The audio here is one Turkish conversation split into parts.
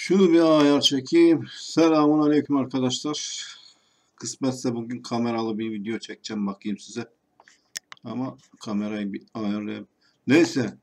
Şunu bir ayar çekeyim. Selamun aleyküm arkadaşlar. Kısmetse bugün kameralı bir video çekeceğim, bakayım size. Ama kamerayı bir ayarlayayım. Neyse.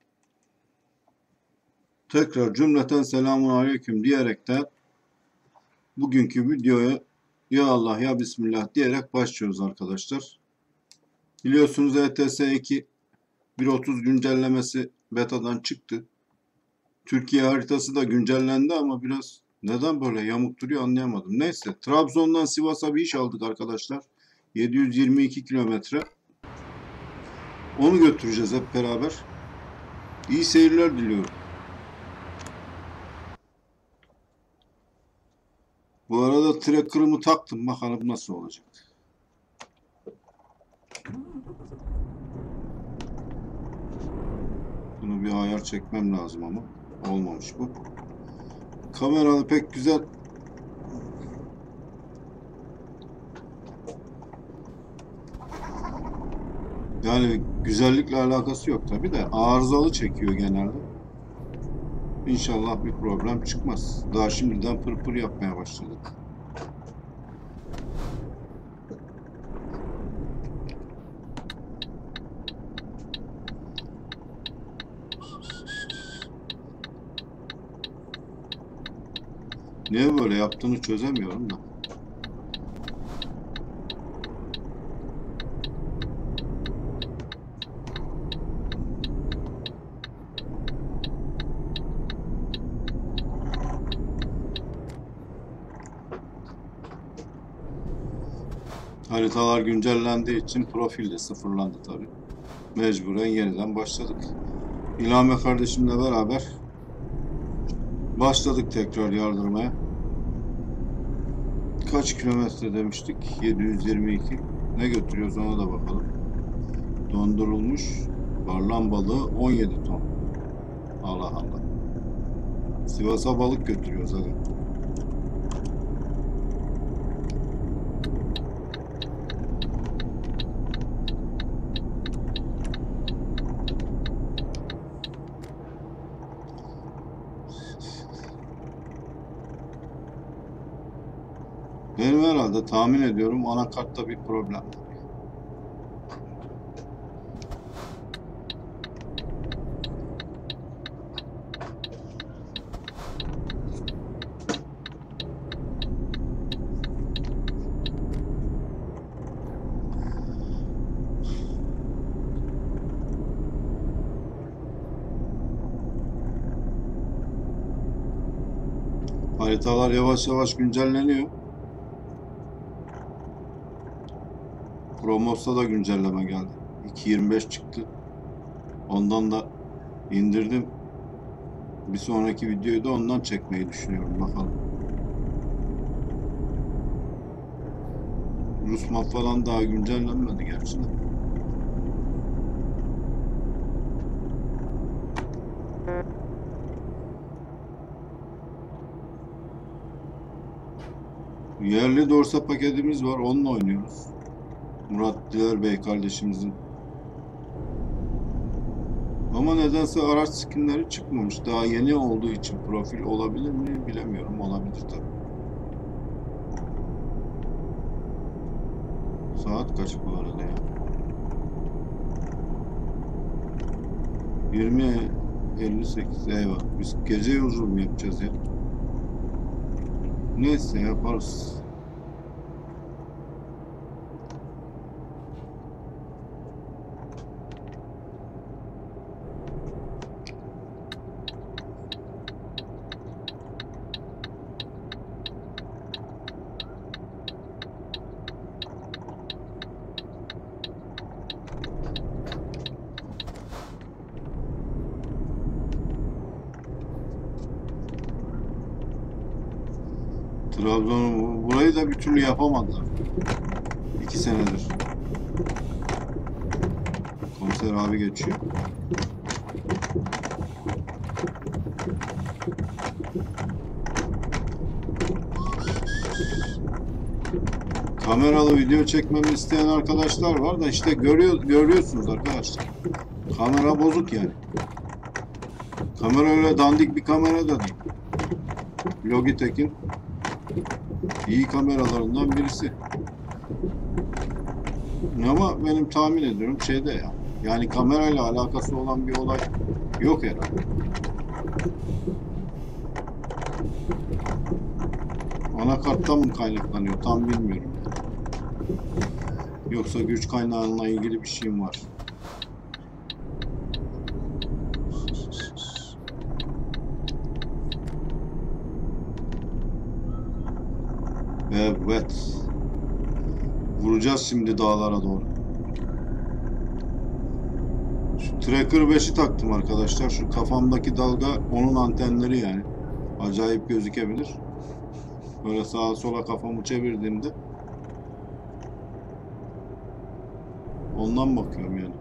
Tekrar cümleten selamun aleyküm diyerekten bugünkü videoya ya Allah ya Bismillah diyerek başlıyoruz arkadaşlar. Biliyorsunuz ETS 2 1.30 güncellemesi betadan çıktı. Türkiye haritası da güncellendi ama biraz neden böyle yamuk duruyor anlayamadım. Neyse, Trabzon'dan Sivas'a bir iş aldık arkadaşlar. 722 kilometre. Onu götüreceğiz hep beraber. İyi seyirler diliyorum. Bu arada tracker'ımı taktım. Bakalım nasıl olacak. Bunu bir ayar çekmem lazım ama. Olmamış bu. Kameralı pek güzel. Yani güzellikle alakası yok tabi de arızalı çekiyor genelde. İnşallah bir problem çıkmaz. Daha şimdiden pırpır yapmaya başladık. Niye böyle yaptığını çözemiyorum da. Haritalar güncellendiği için profil de sıfırlandı tabi. Mecburen yeniden başladık. İlhami kardeşimle beraber başladık tekrar yardırmaya. Kaç kilometre demiştik? 722. Ne götürüyoruz ona da bakalım. Dondurulmuş barlan balığı 17 ton. Allah Allah. Sivas'a balık götürüyoruz hadi. Benim herhalde tahmin ediyorum anakartta bir problem var. Haritalar yavaş yavaş güncelleniyor. Promos'ta da güncelleme geldi. 2.25 çıktı. Ondan da indirdim. Bir sonraki videoyu da ondan çekmeyi düşünüyorum. Bakalım. Rusmap falan daha güncellenmedi gerçi de. Yerli dorsa paketimiz var. Onunla oynuyoruz. Murat Diler Bey kardeşimizin. Ama nedense araç skinleri çıkmamış. Daha yeni olduğu için profil olabilir mi bilemiyorum. Olabilir tabii. Saat kaç bu arada ya? 20:58. Eyvah. Biz gece yolculuğu mu yapacağız ya? Neyse yaparız. Trabzon'u burayı da bir türlü yapamadılar. 2 senedir. Komiser abi geçiyor. Kameralı video çekmemi isteyen arkadaşlar var da işte görüyorsunuz arkadaşlar. Kamera bozuk yani. Kamera öyle dandik bir kamera da değil. Logitech'in iyi kameralarından birisi. Ama benim tahmin ediyorum şeyde ya. Yani kamerayla alakası olan bir olay yok herhalde. Anakarttan mı kaynaklanıyor tam bilmiyorum. Yoksa güç kaynağıyla ilgili bir şeyim var. Evet. Vuracağız şimdi dağlara doğru. Şu Tracker 5'i taktım arkadaşlar. Şu kafamdaki dalga onun antenleri yani. Acayip gözükebilir. Böyle sağa sola kafamı çevirdiğimde ondan bakıyorum yani.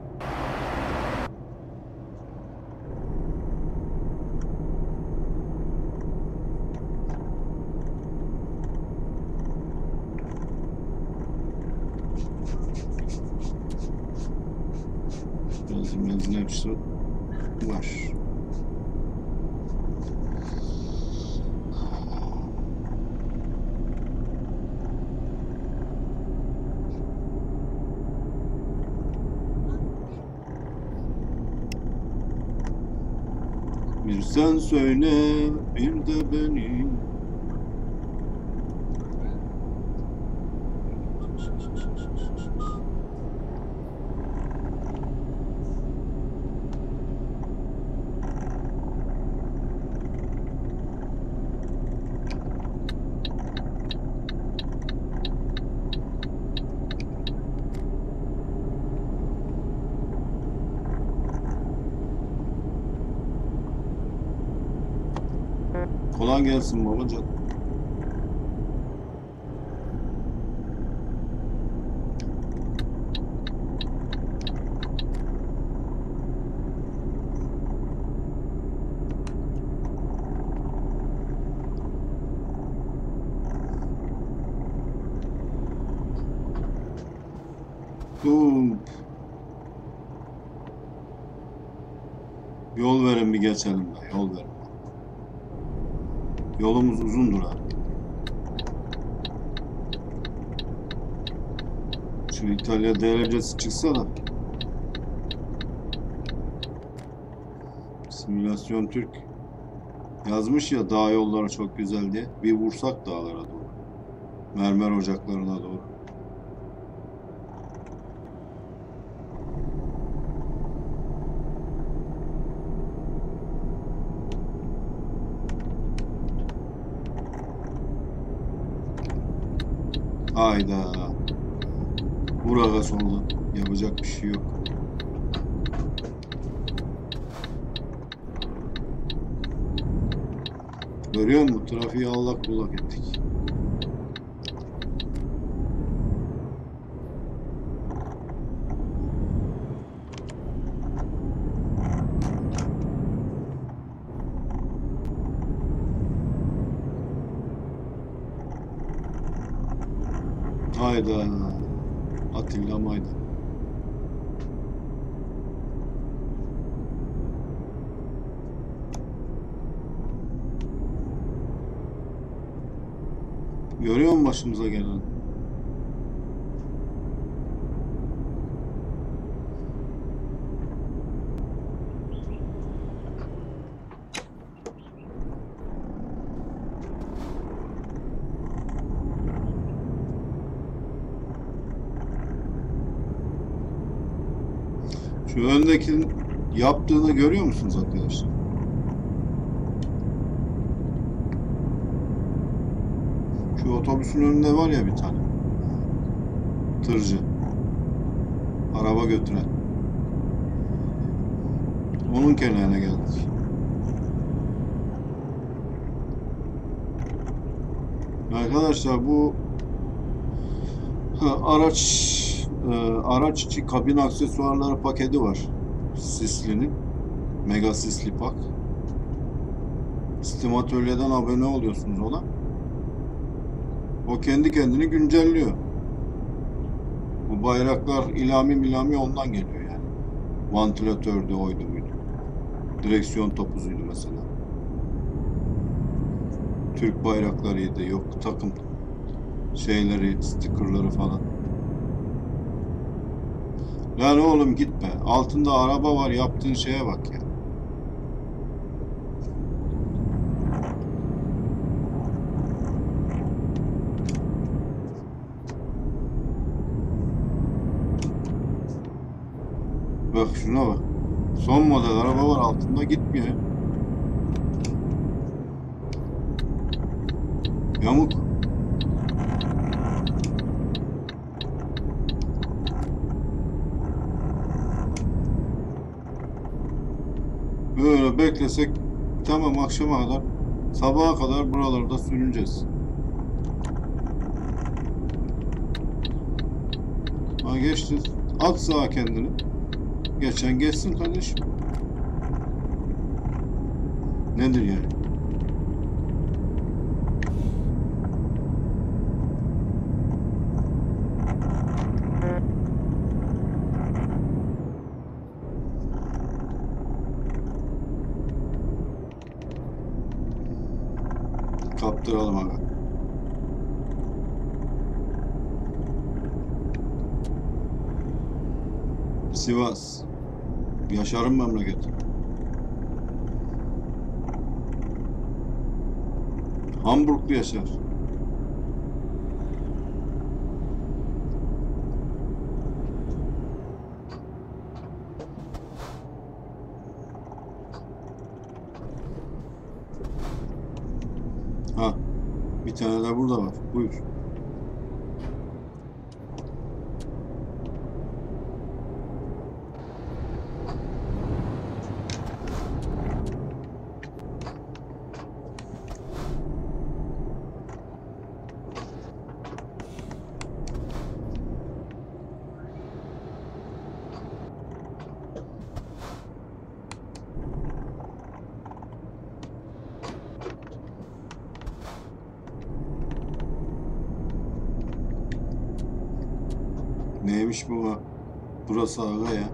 Benzin hepsi var. Bir sen söyle, bir de benim. Kolay gelsin babacan. Yol verin bir geçelim be, yol verin. Yolumuz uzundur ha. Şu İtalya derecesi çıksa da. Simülasyon Türk yazmış ya dağ yolları çok güzel diye. Bir vursak dağlara doğru. Mermer ocaklarına doğru. Hayda. Vur aga sonunda. Yapacak bir şey yok. Görüyor musun? Trafiği allak bullak ettik. Hayda. Atilla mayda. Görüyor musun başımıza gelen? Şu öndekinin yaptığını görüyor musunuz arkadaşlar? Şu otobüsün önünde var ya bir tane. Tırcı. Araba götüren. Onun kenarına geldik. Arkadaşlar bu araç içi kabin aksesuarları paketi var. Sisli'nin. Mega Sisli Pak. Steam Atölye'den abone oluyorsunuz ona. O kendi kendini güncelliyor. Bu bayraklar ilami ondan geliyor yani. Vantilatördü, oydu buydu. Direksiyon topuzuydu mesela. Türk bayraklarıydı. Yok takım şeyleri, stikerleri falan. Lan oğlum gitme. Altında araba var. Yaptığın şeye bak ya. Bak şuna bak. Son model araba var altında gitmiyor. Yamuk. Böyle beklesek tamam akşama kadar sabaha kadar buralarda sürüneceğiz. Ha geçti. At sağa kendini. Geçen geçsin kardeşim. Nedir yani? Kaptıralım aga. Sivas. Yaşar'ın memleketi. Hamburglu Yaşar. Ha, bir tane de burada var. Buyur. Neymiş bu? Burası aga ya.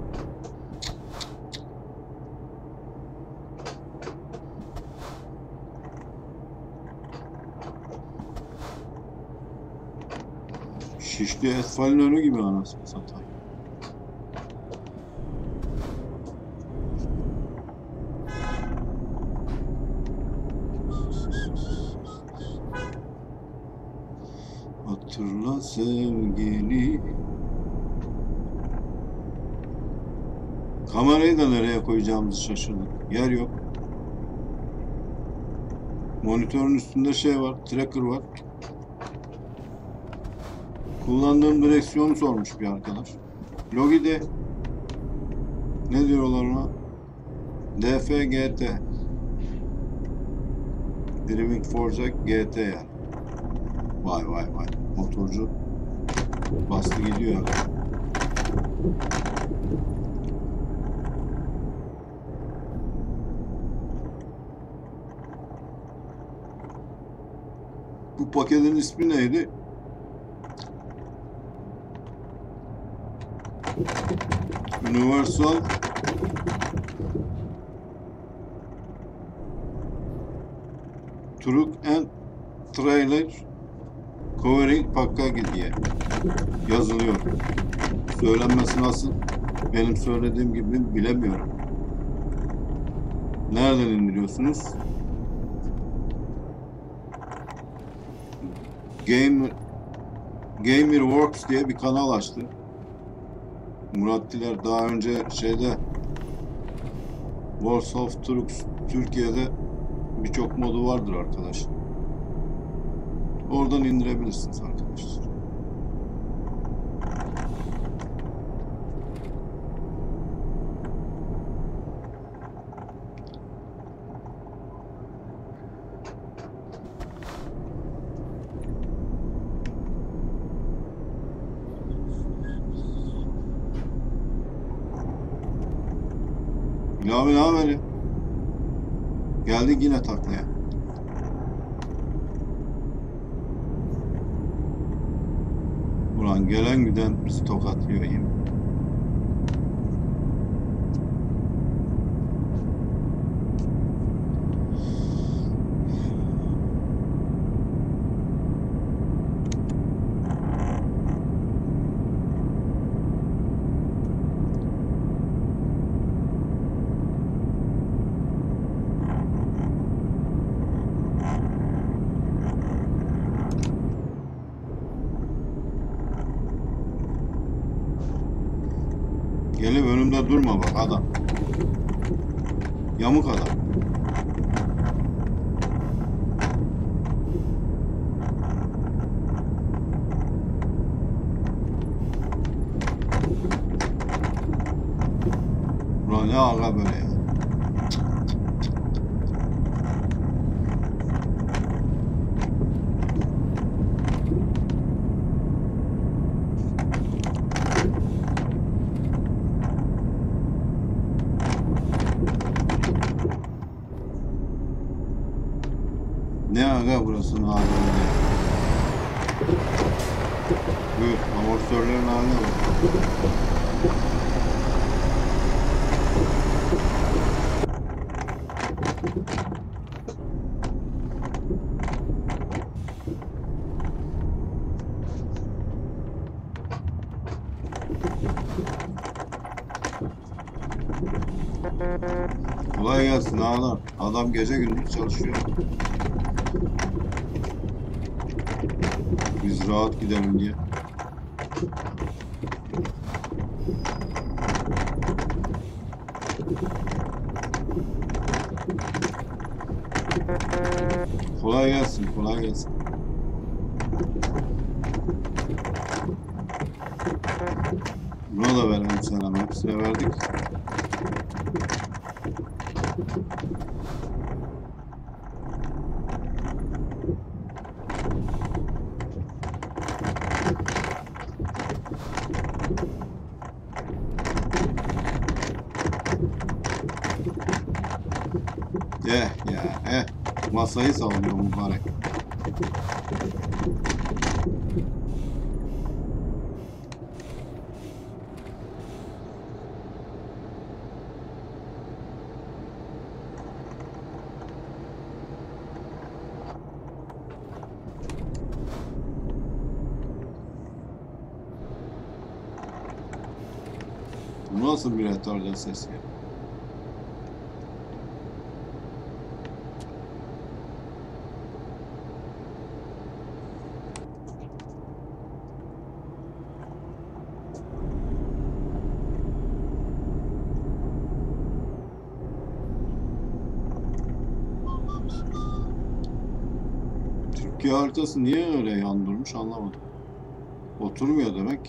Şişli Esfal'in önü gibi anasını satayım. Hatırla sevgili. Kamerayı da nereye koyacağımızı şaşırdık. Yer yok. Monitörün üstünde şey var, tracker var. Kullandığım direksiyonu sormuş bir arkadaş. Logi'de ne diyorlar ona? DFGT. Driving Force GT yani. Vay vay vay. Motorcu bastı gidiyor ya. Bu paketin ismi neydi? Universal Truck and Trailer Covering Package diye yazılıyor. Söylenmesi nasıl? Benim söylediğim gibi bilemiyorum. Nereden indiriyorsunuz? Gamerworks diye bir kanal açtı. Murat Diler daha önce şeyde Wars of Trucks Türkiye'de birçok modu vardır arkadaş. Oradan indirebilirsiniz arkadaşlar. Abi ne haber ya? Geldik yine taklaya. Ulan gelen giden bizi tokatlıyor yine. Üstünde durma bak adam. Yamuk adam. Ulan ne aga böyle ya. Ne aga burasının hali öyle. Buyur amortisörlerin haline bak. Kolay gelsin ağalar. Adam gece gündüz çalışıyor. Biz rahat gidelim diye. Kolay gelsin, kolay gelsin. Buna da verelim selam. Hepsine verdik. Ya masayı sallıyor mübarek. Bu nasıl bir retarder ses ya? Türkiye haritası niye öyle yandırmış anlamadım. Oturmuyor demek.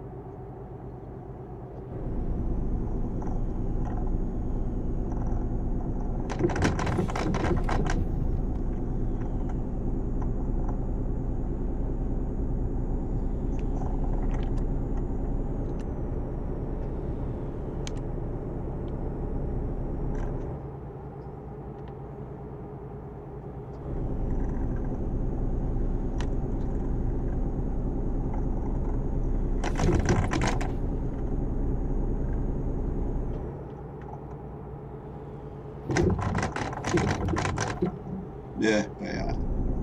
Be ya.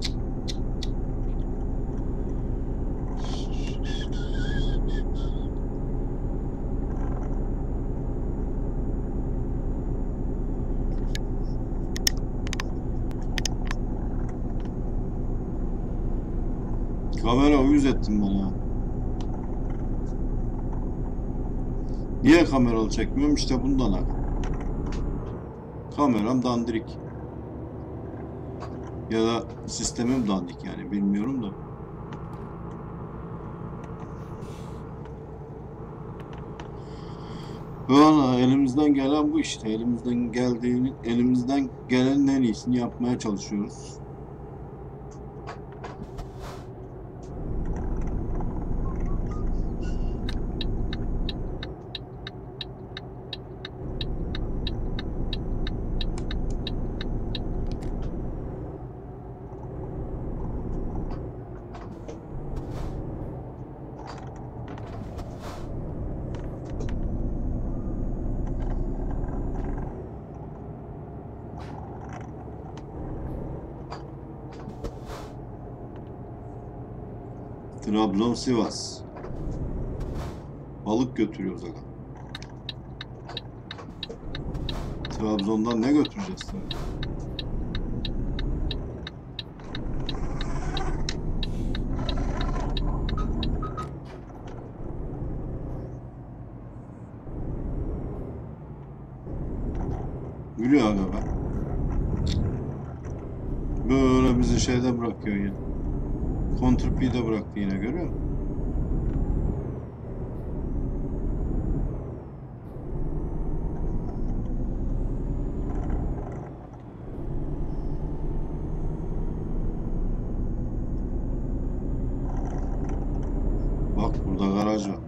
Kamera uyuz ettin bana. Niye kameralı çekmiyorum? İşte bundan abi. Kameram dandirik. Ya da sistemim dandik yani bilmiyorum da. Valla elimizden gelen bu işte. Elimizden gelenin en iyisini yapmaya çalışıyoruz. Trabzon Sivas. Balık götürüyoruz aga. Trabzon'dan ne götüreceğiz tabii. Yürüyor aga be. Böyle bizi şeyde bırakıyor ya. Kontrpi'de bıraktı yine, görüyor musun? Bak burada garaj var.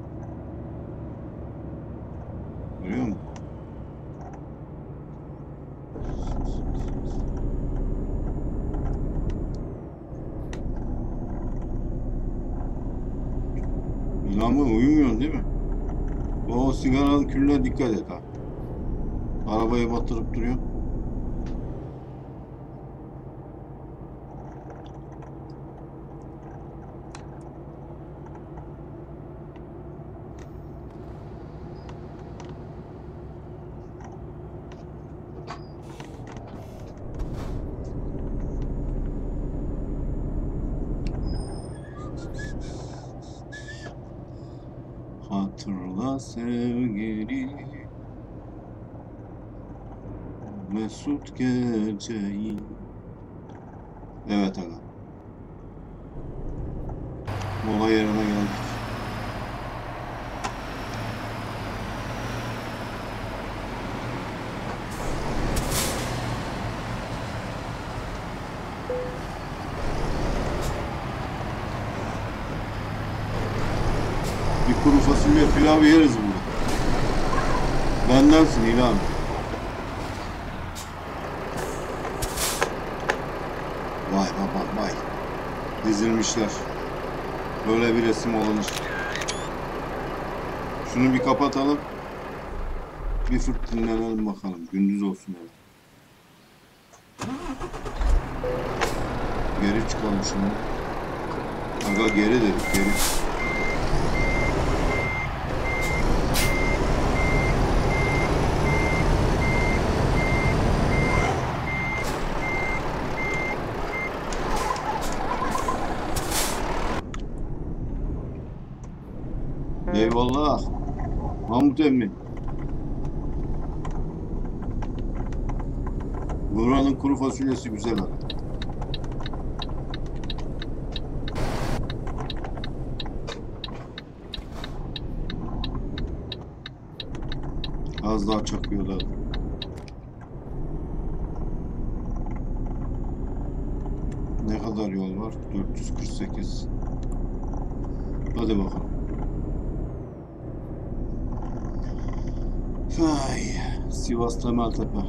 Görüyor musun? Ama uyumuyorsun değil mi? O sigaranın külüne dikkat et ha. Arabayı batırıp duruyor. Hatırla sevgili mesut geceyi. Evet aga. Mola yerine geldik. Bir kuru fasulye pilav yeriz burada. Bendensin İlhan. Vay baba vay. Dizilmişler. Böyle bir resim olunur. Şunu bir kapatalım. Bir fırt dinlenelim bakalım. Gündüz olsun yani. Geri çıkalım şimdi. Aga geri dedik, geri. Eyvallah. Mahmut emmi. Buranın kuru fasulyesi güzel abi. Az daha çakıyorlar. Ne kadar yol var? 448. Hadi bakalım. Ay, Sivas Temeltepe.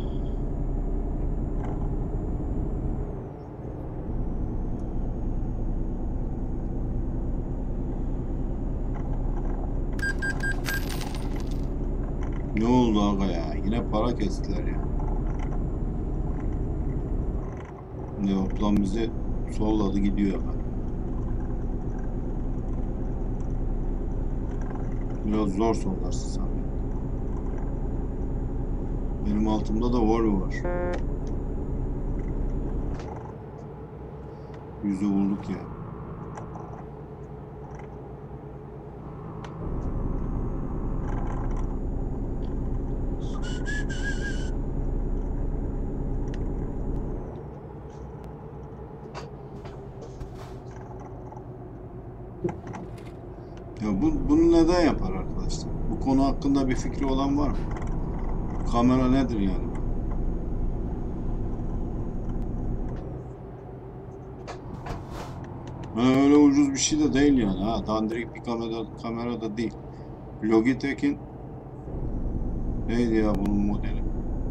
Ne oldu aga ya? Yine para kestiler ya. Neoplan bizi solladı gidiyor hemen. Biraz zor sollarsın sen. Benim altımda da Volvo var. Yüzü vurduk ya. Ya bunu neden yapar arkadaşlar? Bu konu hakkında bir fikri olan var mı? Kamera nedir yani? Yani öyle ucuz bir şey de değil yani. Ha, dandirik bir kamera da değil. Logitech'in neydi ya bunun modeli?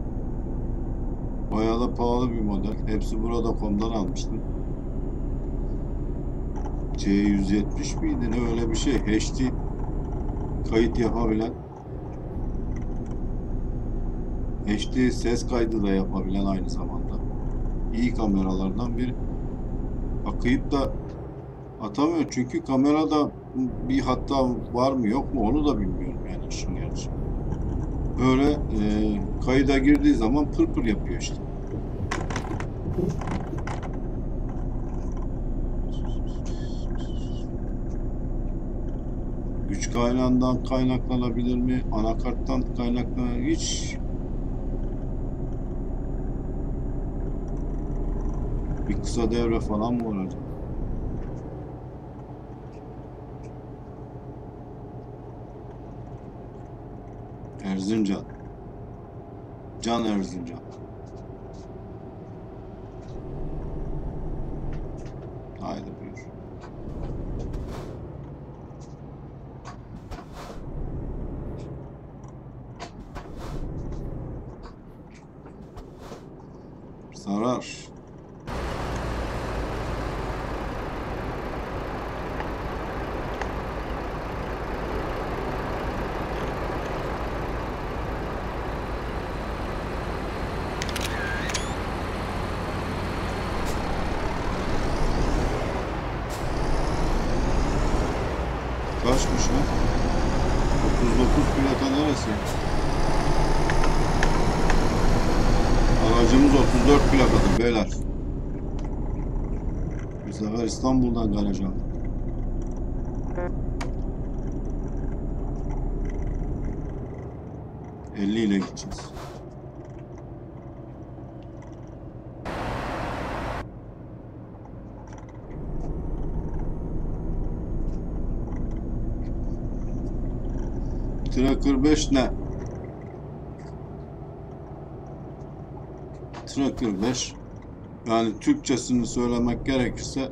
Bayağı da pahalı bir model. Hepsi burada.com'dan almıştım. C170 miydi ne, öyle bir şey. HD kayıt yapabilen, HD ses kaydı da yapabilen aynı zamanda. İyi kameralardan biri. Akıyıp da atamıyor çünkü kamerada bir hata var mı yok mu onu da bilmiyorum yani işin gerçeği. Böyle kayıda girdiği zaman pır pır yapıyor işte. Güç kaynağından kaynaklanabilir mi? Anakarttan kaynaklanabilir, hiç Bir kısa devre falan mı olacak? Erzincan. Can Erzincan. Haydi buyur. Sarar. Kaçmış lan? 39 plaka neresi? Aracımız 34 plakadır beyler. Bu sefer İstanbul'dan kalacağım. ...50 ile gideceğiz. Tracker 5 ne? Tracker 5 yani Türkçesini söylemek gerekirse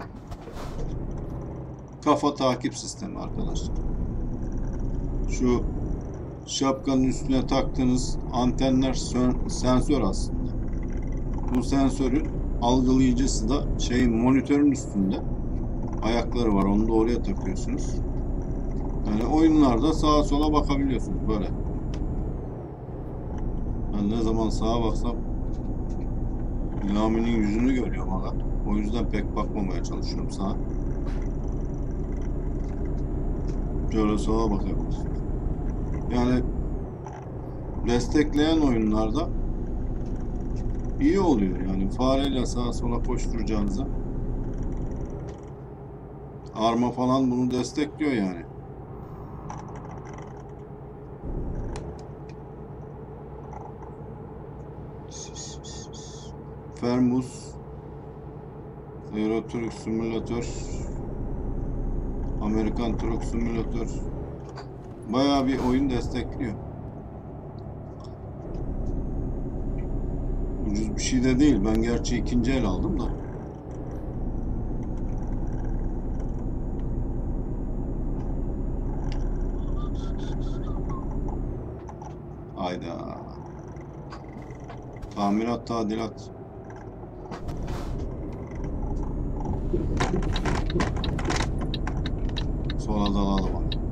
kafa takip sistemi arkadaşlar. Şu şapkanın üstüne taktığınız antenler sensör aslında. Bu sensörün algılayıcısı da monitörün üstünde ayakları var. Onu da oraya takıyorsunuz. Yani oyunlarda sağa sola bakabiliyorsunuz böyle. Ben ne zaman sağa baksam Lami'nin yüzünü görüyorum aga. O yüzden pek bakmamaya çalışıyorum sağa. Şöyle sağa bakabiliyorsunuz. Yani destekleyen oyunlarda iyi oluyor yani fareyle sağa sola koşturacağınıza. Arma falan bunu destekliyor yani. Fermus Euro Truck Simulator, Amerikan Truck Simulator bayağı bir oyun destekliyor. Ucuz bir şey de değil. Ben gerçi ikinci el aldım da. Hayda. Tamirat, tadilat. Sola dalalım.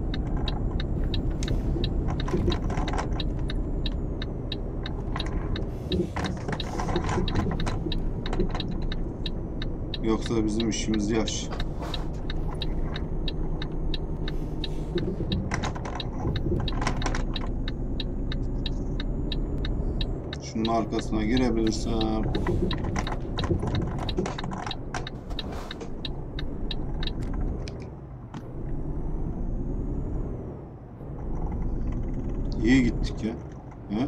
Yoksa bizim işimiz yaş. Şunun arkasına girebilirsem. İyi gittik ya. He?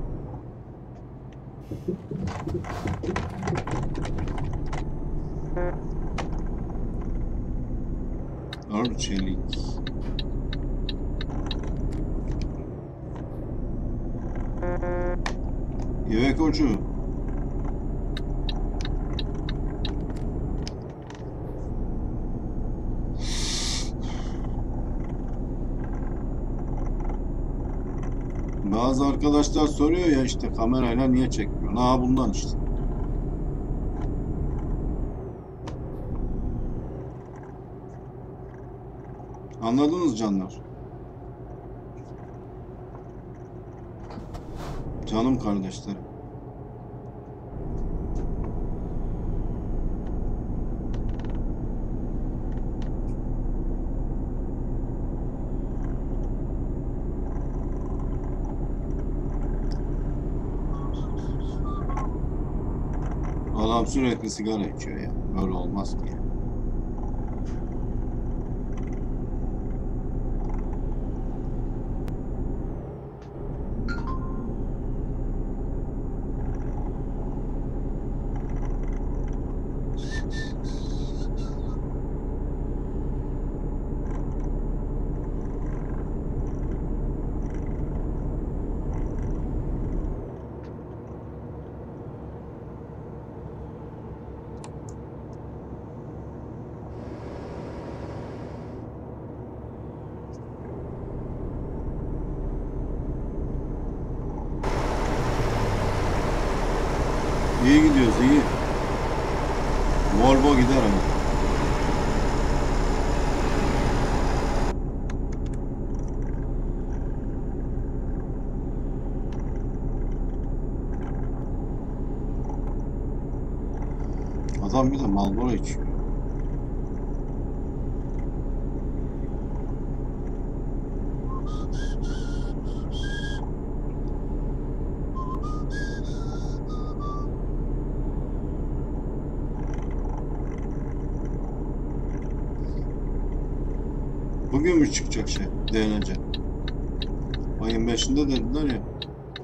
Arçelik. İvekoçu. Bazı arkadaşlar soruyor ya işte kamerayla niye çekmiyor? Aa bundan işte. Anladınız canlar? Canım kardeşlerim. Adam sürekli sigara içiyor ya. Böyle olmaz ki ya. İyi gidiyoruz, iyi. Volvo gider ama. Adam bir de Marlboro içiyor. Bugün mü çıkacak şey? DNC. Ayın 5'inde dediler ya.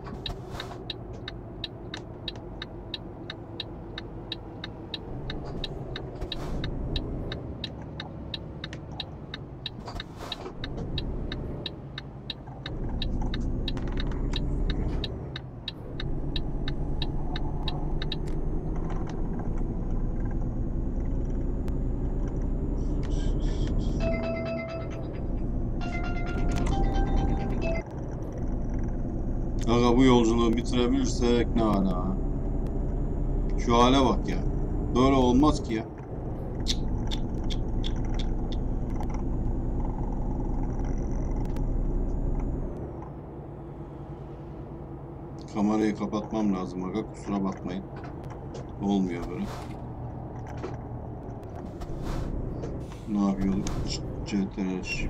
Aga bu yolculuğu bitirebilirsek ne ala. Şu hale bak ya. Böyle olmaz ki ya. Kamerayı kapatmam lazım aga, kusura bakmayın. Olmuyor böyle. Ne yapıyorduk? CTRL.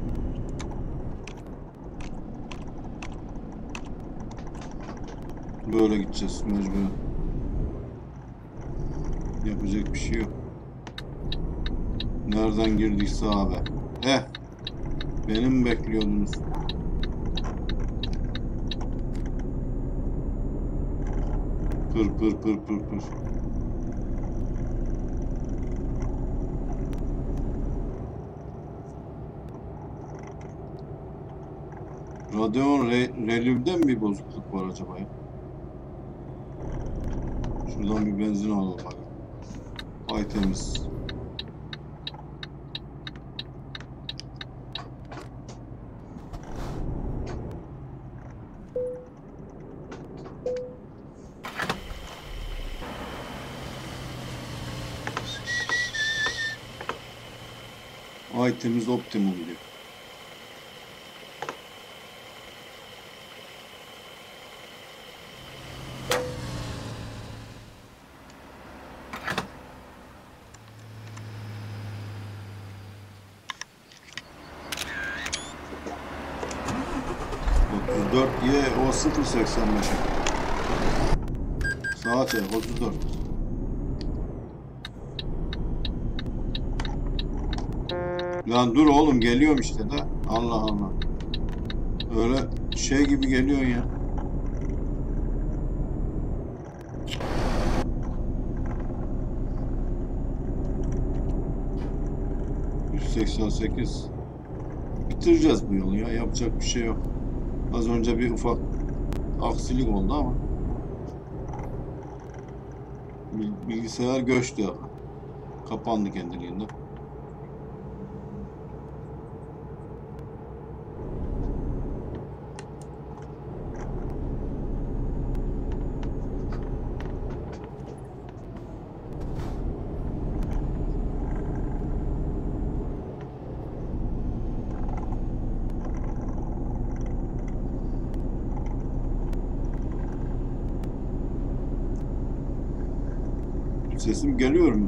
Böyle gideceğiz mecburen. Yapacak bir şey yok. Nereden girdiyse abi. Beni mi bekliyordunuz? Pır pır pır pır pır. Radeon relivde mi bir bozukluk var acaba ya? Şuradan bir benzin alalım bak. Ay temiz. Ay temiz optimum diyor. O 0.85'e. Saate 34. Lan dur oğlum, geliyorum işte de. Allah Allah. Öyle şey gibi geliyorsun ya. ...188. Bitireceğiz bu yolu ya. Yapacak bir şey yok. Az önce bir ufak aksilik oldu ama bilgisayar göçtü. Kapandı kendiliğinden. Sesim geliyor mu?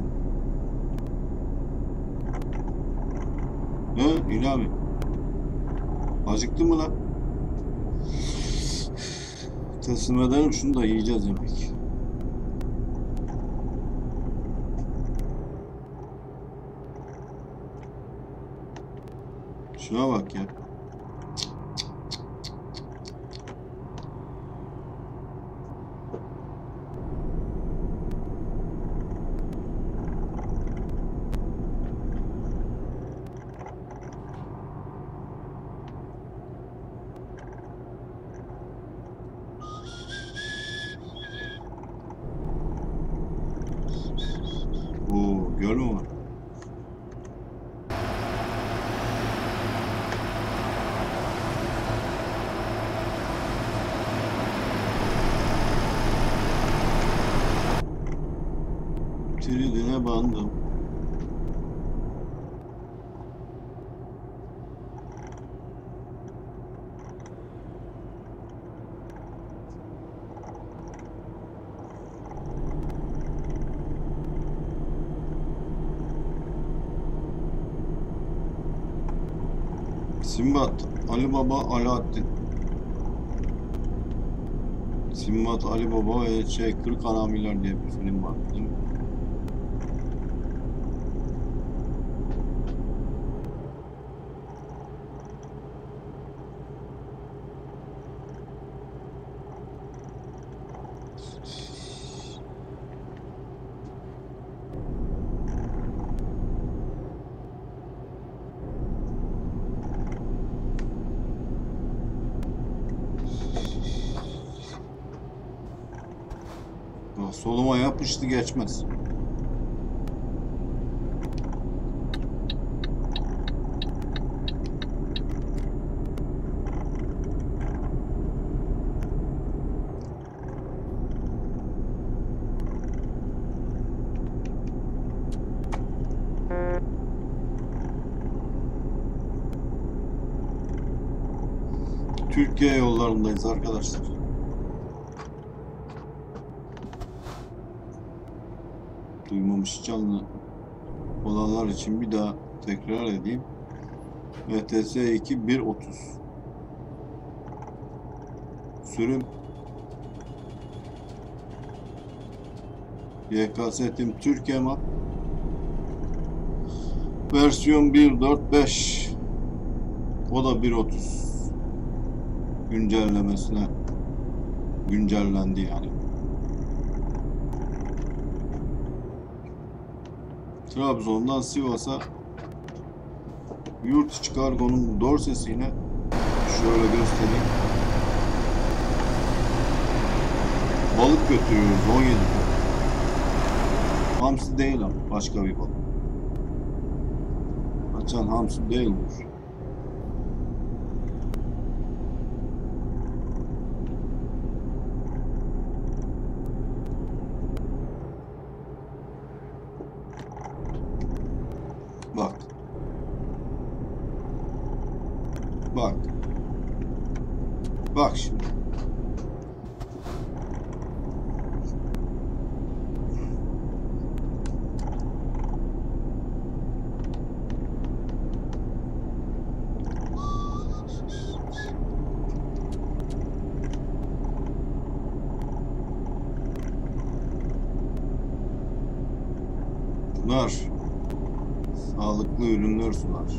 He İlhami? Acıktı mı lan? Teslim edelim şunu da yiyeceğiz yemek. Şuna bak ya. Oo, göl mü var? Tridine bandım. Simbat, Ali Baba, Alaaddin. Simbat, Ali Baba ve Kırk Haramiler diye bir film var. Değil mi? Soluma yapıştı, geçmez. Türkiye yollarındayız arkadaşlar. Duymamış canlı olanlar için bir daha tekrar edeyim. ETS 2 1.30 sürüm YKS Tim Türkiye map versiyon 1.4.5 o da 1.30 güncellemesine güncellendi yani. Trabzon'dan Sivas'a yurt içi kargonun dorsesiyle şöyle göstereyim. Balık götürüyoruz 17 ton. Hamsi değil ama başka bir balık. Kaçan hamsi değildir. Bak. Bak. Bak şimdi. Bunlar sağlıklı ürünler sunar.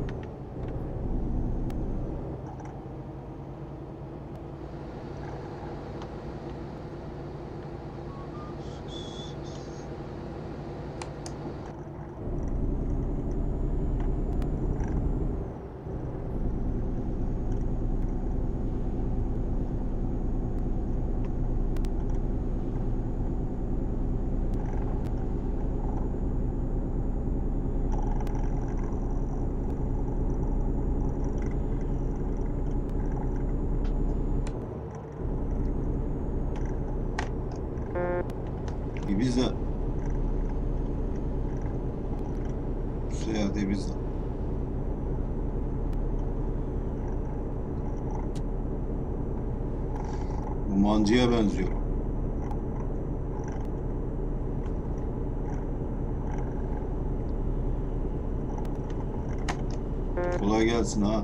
Ibiza. Seyahat Ibiza. Bu mancıya benziyor. Kolay gelsin ha.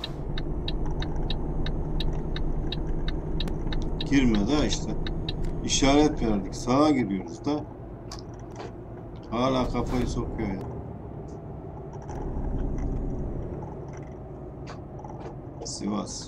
Girme de işte. İşaret verdik. Sağa gidiyoruz da hala kafayı sokuyor ya. Sivas.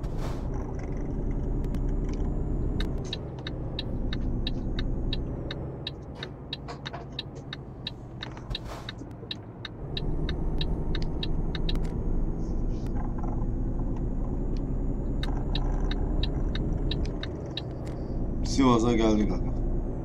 Sivas'a geldik aga.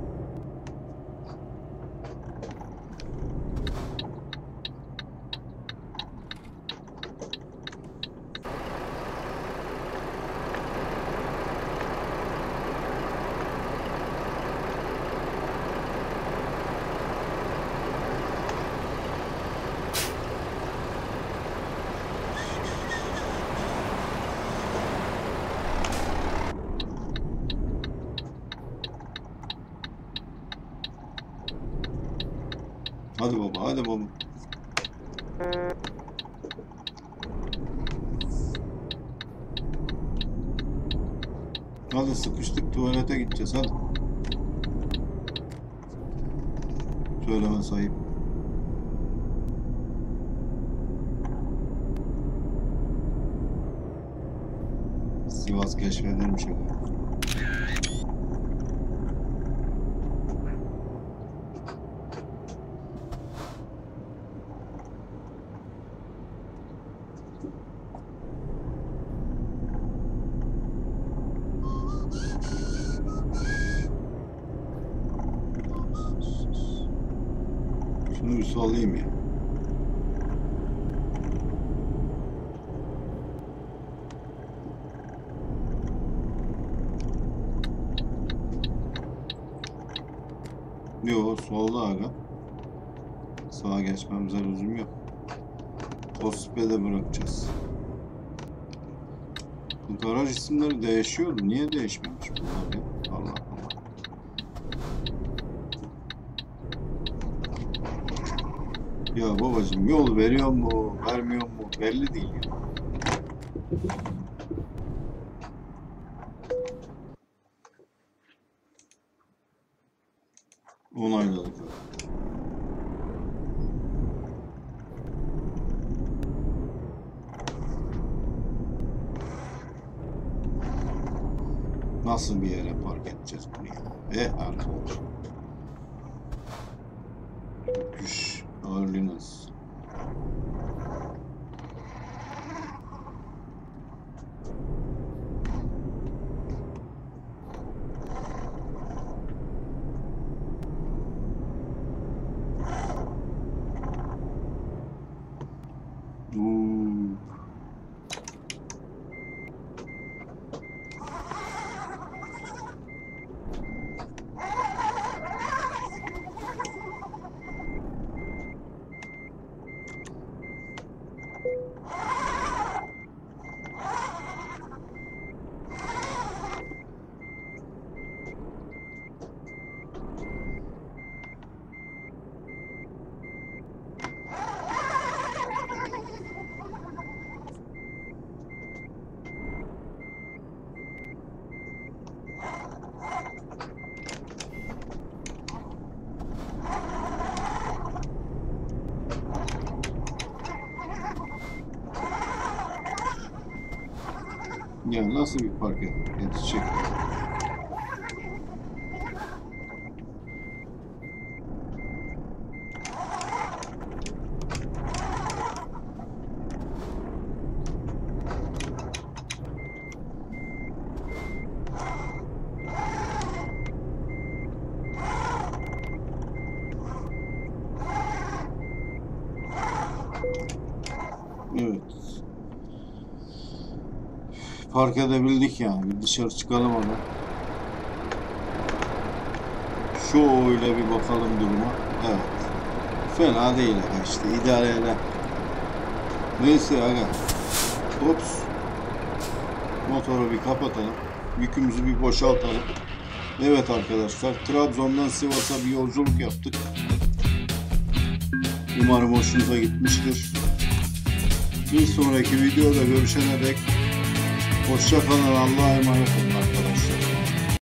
Hadi baba, hadi baba. Hadi sıkıştık, tuvalete gideceğiz hadi. Söyleme sahip. Sivas keşfedilmiş aga. Şunu bir sallayayım ya. Yo, solda aga. Sağa geçmemize lüzum yok. Tospede bırakacağız. Bu garaj isimleri değişiyordu. Niye değişmemiş bunlar ya? Allah Allah. Ya babacığım yol veriyor mu, vermiyor mu belli değil ya. Onayladık. Nasıl bir yere park edeceğiz bunu ya? Arkadaş. Güç, ağırlığınız. Ya nasıl bir park yetişecek? Evet. Park edebildik yani. Bir dışarı çıkalım ama. Şöyle bir bakalım duruma. Evet. Fena değil aga, işte idare eder. Neyse aga. Ops. Motoru bir kapatalım. Yükümüzü bir boşaltalım. Evet arkadaşlar, Trabzon'dan Sivas'a bir yolculuk yaptık. Umarım hoşunuza gitmiştir. Bir sonraki videoda görüşene dek hoşça kalın, Allah'a emanet olun.